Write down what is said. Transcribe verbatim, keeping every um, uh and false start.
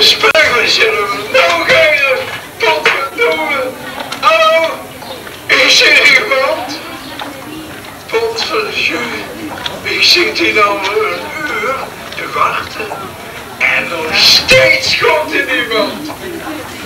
gesprek zullen we nou gaan. Potverdomme. Hallo? Is er iemand? Potverdomme. Ik zit hier al een uur te wachten. En nog steeds komt er niemand.